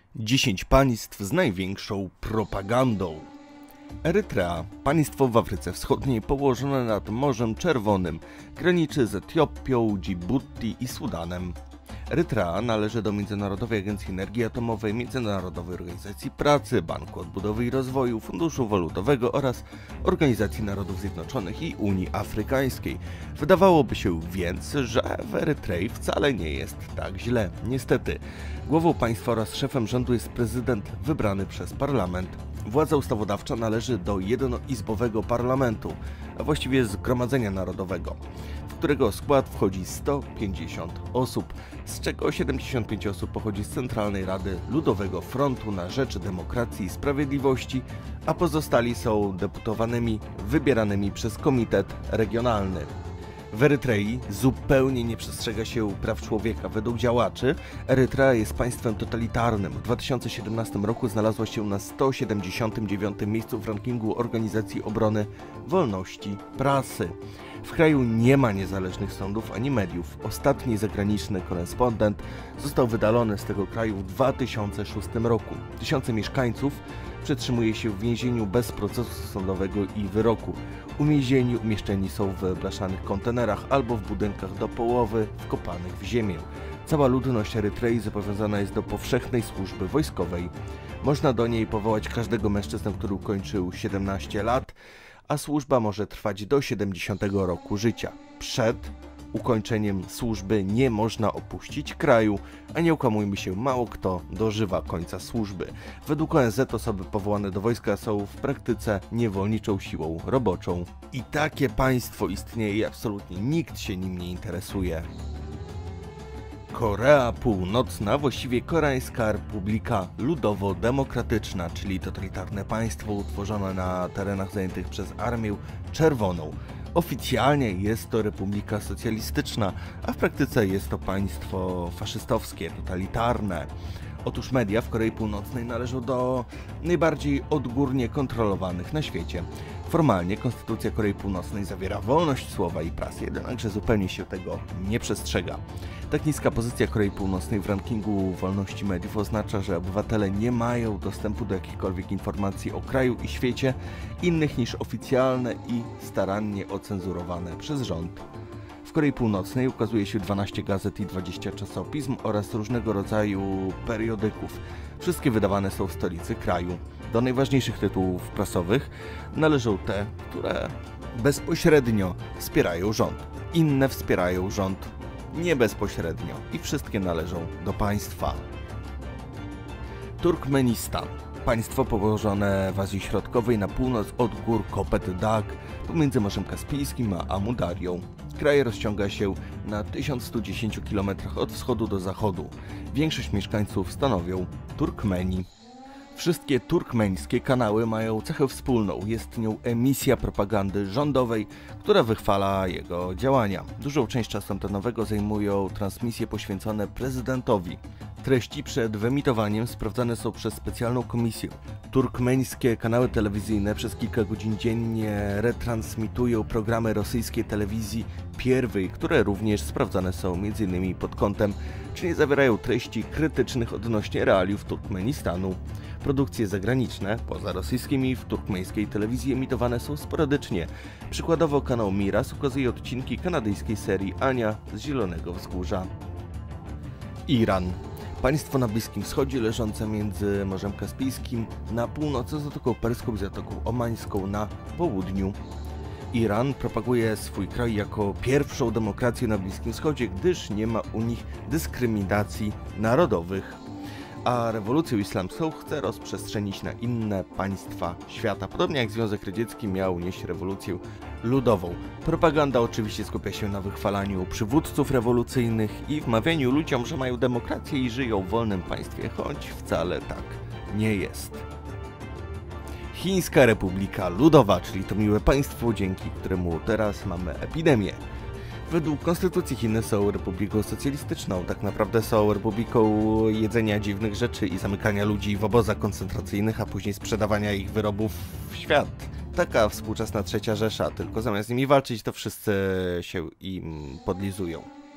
10 państw z największą propagandą. Erytrea, państwo w Afryce Wschodniej położone nad Morzem Czerwonym, graniczy z Etiopią, Dżibuti i Sudanem. Erytrea należy do Międzynarodowej Agencji Energii Atomowej, Międzynarodowej Organizacji Pracy, Banku Odbudowy i Rozwoju, Funduszu Walutowego oraz Organizacji Narodów Zjednoczonych i Unii Afrykańskiej. Wydawałoby się więc, że w Erytrei wcale nie jest tak źle. Niestety, głową państwa oraz szefem rządu jest prezydent wybrany przez parlament. Władza ustawodawcza należy do jednoizbowego parlamentu, a właściwie Zgromadzenia Narodowego, w którego skład wchodzi 150 osób, z czego 75 osób pochodzi z Centralnej Rady Ludowego Frontu na Rzecz Demokracji i Sprawiedliwości, a pozostali są deputowanymi wybieranymi przez Komitet Regionalny. W Erytrei zupełnie nie przestrzega się praw człowieka. Według działaczy Erytrea jest państwem totalitarnym. W 2017 roku znalazła się na 179. miejscu w rankingu Organizacji Obrony Wolności Prasy. W kraju nie ma niezależnych sądów ani mediów. Ostatni zagraniczny korespondent został wydalony z tego kraju w 2006 roku. Tysiące mieszkańców przetrzymuje się w więzieniu bez procesu sądowego i wyroku. Umieszczeni są w blaszanych kontenerach albo w budynkach do połowy wkopanych w ziemię. Cała ludność Erytrei zobowiązana jest do powszechnej służby wojskowej. Można do niej powołać każdego mężczyznę, który ukończył 17 lat, a służba może trwać do 70 roku życia. Przed ukończeniem służby nie można opuścić kraju, a nie okłamujmy się, mało kto dożywa końca służby. Według ONZ osoby powołane do wojska są w praktyce niewolniczą siłą roboczą. I takie państwo istnieje i absolutnie nikt się nim nie interesuje. Korea Północna, właściwie Koreańska Republika Ludowo-Demokratyczna, czyli totalitarne państwo utworzone na terenach zajętych przez Armię Czerwoną. Oficjalnie jest to republika socjalistyczna, a w praktyce jest to państwo faszystowskie, totalitarne. Otóż media w Korei Północnej należą do najbardziej odgórnie kontrolowanych na świecie. Formalnie Konstytucja Korei Północnej zawiera wolność słowa i prasy, jednakże zupełnie się tego nie przestrzega. Tak niska pozycja Korei Północnej w rankingu wolności mediów oznacza, że obywatele nie mają dostępu do jakichkolwiek informacji o kraju i świecie innych niż oficjalne i starannie ocenzurowane przez rząd. W Korei Północnej ukazuje się 12 gazet i 20 czasopism oraz różnego rodzaju periodyków. Wszystkie wydawane są w stolicy kraju. Do najważniejszych tytułów prasowych należą te, które bezpośrednio wspierają rząd. Inne wspierają rząd nie bezpośrednio i wszystkie należą do państwa. Turkmenistan. Państwo położone w Azji Środkowej na północ od gór Kopet Dag, pomiędzy Morzem Kaspijskim a Amudarią. Kraj rozciąga się na 1110 km od wschodu do zachodu. Większość mieszkańców stanowią Turkmeni. Wszystkie turkmeńskie kanały mają cechę wspólną. Jest nią emisja propagandy rządowej, która wychwala jego działania. Dużą część czasu antenowego zajmują transmisje poświęcone prezydentowi. Treści przed wyemitowaniem sprawdzane są przez specjalną komisję. Turkmeńskie kanały telewizyjne przez kilka godzin dziennie retransmitują programy rosyjskiej telewizji Pierwej, które również sprawdzane są m.in. pod kątem, czy nie zawierają treści krytycznych odnośnie realiów Turkmenistanu. Produkcje zagraniczne, poza rosyjskimi, w turkmeńskiej telewizji emitowane są sporadycznie. Przykładowo kanał Miras ukazuje odcinki kanadyjskiej serii Ania z Zielonego Wzgórza. Iran. Państwo na Bliskim Wschodzie leżące między Morzem Kaspijskim na północy, Zatoką Perską i Zatoką Omańską na południu. Iran propaguje swój kraj jako pierwszą demokrację na Bliskim Wschodzie, gdyż nie ma u nich dyskryminacji narodowych. A rewolucję islamską chce rozprzestrzenić na inne państwa świata, podobnie jak Związek Radziecki miał nieść rewolucję ludową. Propaganda oczywiście skupia się na wychwalaniu przywódców rewolucyjnych i wmawianiu ludziom, że mają demokrację i żyją w wolnym państwie, choć wcale tak nie jest. Chińska Republika Ludowa, czyli to miłe państwo, dzięki któremu teraz mamy epidemię. Według konstytucji Chiny są republiką socjalistyczną, tak naprawdę są republiką jedzenia dziwnych rzeczy i zamykania ludzi w obozach koncentracyjnych, a później sprzedawania ich wyrobów w świat. Taka współczesna trzecia Rzesza, tylko zamiast z nimi walczyć, to wszyscy się im podlizują.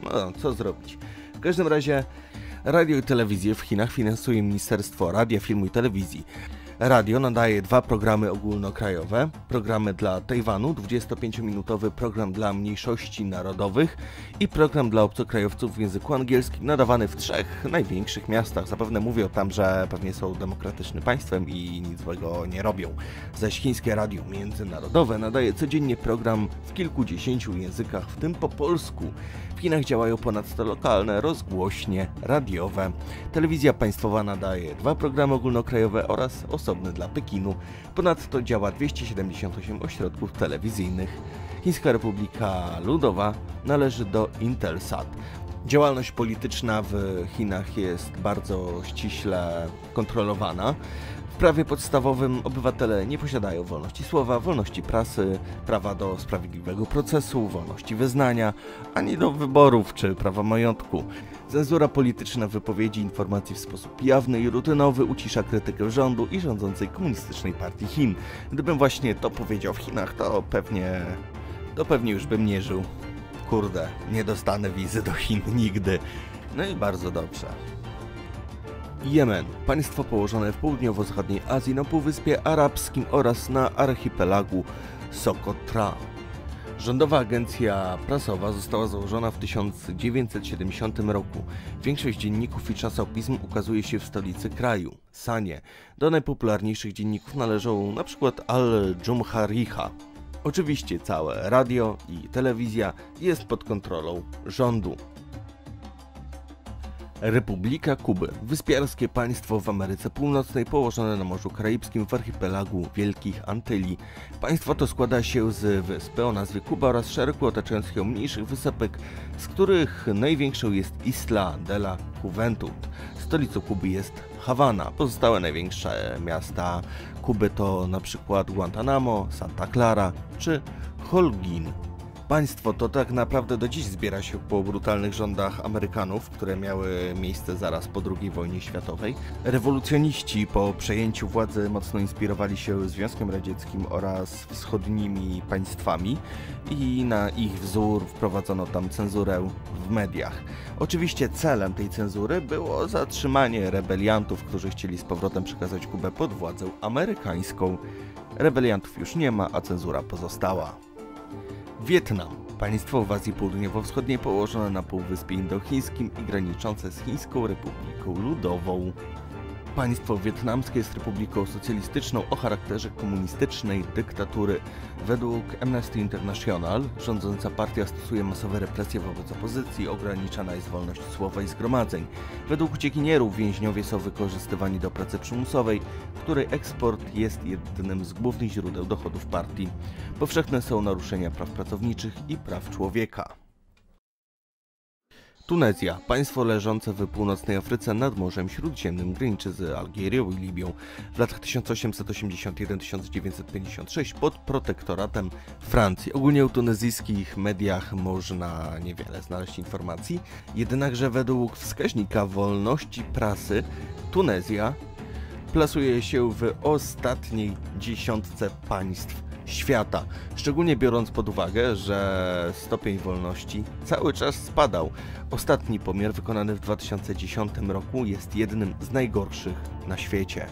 No, co zrobić? W każdym razie radio i telewizję w Chinach finansuje Ministerstwo Radia, Filmu i Telewizji. Radio nadaje 2 programy ogólnokrajowe, programy dla Tajwanu, 25-minutowy program dla mniejszości narodowych i program dla obcokrajowców w języku angielskim nadawany w 3 największych miastach. Zapewne mówią tam, że pewnie są demokratycznym państwem i nic złego nie robią. Zaś chińskie radio międzynarodowe nadaje codziennie program w kilkudziesięciu językach, w tym po polsku. W Chinach działają ponadto lokalne rozgłośnie radiowe. Telewizja państwowa nadaje 2 programy ogólnokrajowe oraz osobny dla Pekinu. Ponadto działa 278 ośrodków telewizyjnych. Chińska Republika Ludowa należy do Intelsat. Działalność polityczna w Chinach jest bardzo ściśle kontrolowana. W prawie podstawowym obywatele nie posiadają wolności słowa, wolności prasy, prawa do sprawiedliwego procesu, wolności wyznania, ani do wyborów czy prawa majątku. Cenzura polityczna wypowiedzi informacji w sposób jawny i rutynowy ucisza krytykę rządu i rządzącej Komunistycznej Partii Chin. Gdybym właśnie to powiedział w Chinach, to pewnie już bym nie żył. Kurde, nie dostanę wizy do Chin nigdy. No i bardzo dobrze. Jemen, państwo położone w południowo-zachodniej Azji na Półwyspie Arabskim oraz na archipelagu Sokotra. Rządowa agencja prasowa została założona w 1970 roku. Większość dzienników i czasopism ukazuje się w stolicy kraju, Sanie. Do najpopularniejszych dzienników należą np. Al-Jumhariha. Oczywiście całe radio i telewizja jest pod kontrolą rządu. Republika Kuby, wyspiarskie państwo w Ameryce Północnej położone na Morzu Karaibskim w archipelagu Wielkich Antyli. Państwo to składa się z wyspy o nazwie Kuba oraz szeregu otaczających ją mniejszych wysepek, z których największą jest Isla de la Juventud. Stolicą Kuby jest Hawana. Pozostałe największe miasta Kuby to np. Guantanamo, Santa Clara czy Holguin. Państwo to tak naprawdę do dziś zbiera się po brutalnych rządach Amerykanów, które miały miejsce zaraz po II wojnie światowej. Rewolucjoniści po przejęciu władzy mocno inspirowali się Związkiem Radzieckim oraz wschodnimi państwami i na ich wzór wprowadzono tam cenzurę w mediach. Oczywiście celem tej cenzury było zatrzymanie rebeliantów, którzy chcieli z powrotem przekazać Kubę pod władzę amerykańską. Rebeliantów już nie ma, a cenzura pozostała. Wietnam, państwo w Azji Południowo-Wschodniej położone na Półwyspie Indochińskim i graniczące z Chińską Republiką Ludową. Państwo wietnamskie jest republiką socjalistyczną o charakterze komunistycznej dyktatury. Według Amnesty International rządząca partia stosuje masowe represje wobec opozycji, ograniczana jest wolność słowa i zgromadzeń. Według uciekinierów więźniowie są wykorzystywani do pracy przymusowej, której eksport jest jednym z głównych źródeł dochodów partii. Powszechne są naruszenia praw pracowniczych i praw człowieka. Tunezja, państwo leżące w północnej Afryce nad Morzem Śródziemnym, graniczy z Algierią i Libią. W latach 1881-1956 pod protektoratem Francji. Ogólnie o tunezyjskich mediach można niewiele znaleźć informacji, jednakże według wskaźnika wolności prasy Tunezja plasuje się w ostatniej dziesiątce państw świata, szczególnie biorąc pod uwagę, że stopień wolności cały czas spadał. Ostatni pomiar wykonany w 2010 roku jest jednym z najgorszych na świecie.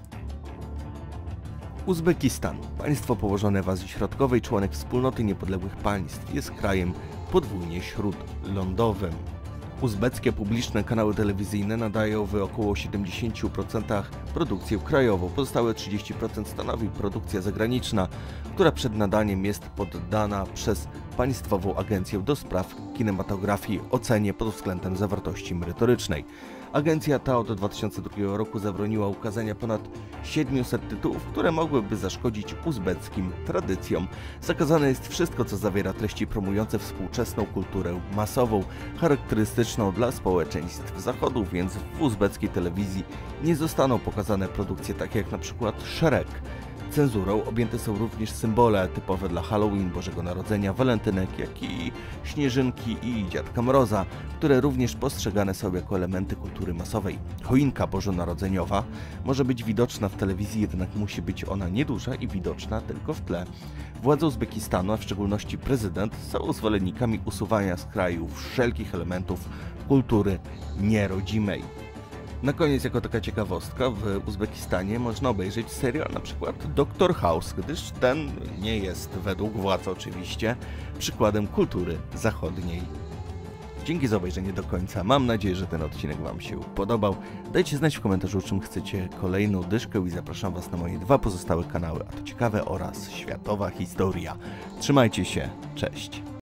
Uzbekistan, państwo położone w Azji Środkowej, członek Wspólnoty Niepodległych Państw, jest krajem podwójnie śródlądowym. Uzbeckie publiczne kanały telewizyjne nadają w około 70% produkcję krajową, pozostałe 30% stanowi produkcja zagraniczna, która przed nadaniem jest poddana przez Państwową Agencję do Spraw Kinematografii ocenie pod względem zawartości merytorycznej. Agencja ta od 2002 roku zabroniła ukazania ponad 700 tytułów, które mogłyby zaszkodzić uzbeckim tradycjom. Zakazane jest wszystko, co zawiera treści promujące współczesną kulturę masową, charakterystyczną dla społeczeństw Zachodu, więc w uzbeckiej telewizji nie zostaną pokazane produkcje takie jak na przykład Shrek. Cenzurą objęte są również symbole typowe dla Halloween, Bożego Narodzenia, walentynek, jak i śnieżynki i Dziadka Mroza, które również postrzegane są jako elementy kultury masowej. Choinka bożonarodzeniowa może być widoczna w telewizji, jednak musi być ona nieduża i widoczna tylko w tle. Władze Uzbekistanu, a w szczególności prezydent, są zwolennikami usuwania z kraju wszelkich elementów kultury nierodzimej. Na koniec, jako taka ciekawostka, w Uzbekistanie można obejrzeć serial na przykład Dr. House, gdyż ten nie jest, według władz oczywiście, przykładem kultury zachodniej. Dzięki za obejrzenie do końca. Mam nadzieję, że ten odcinek Wam się podobał. Dajcie znać w komentarzu, czym chcecie kolejną dyszkę i zapraszam Was na moje 2 pozostałe kanały, a to ciekawe oraz światowa historia. Trzymajcie się, cześć!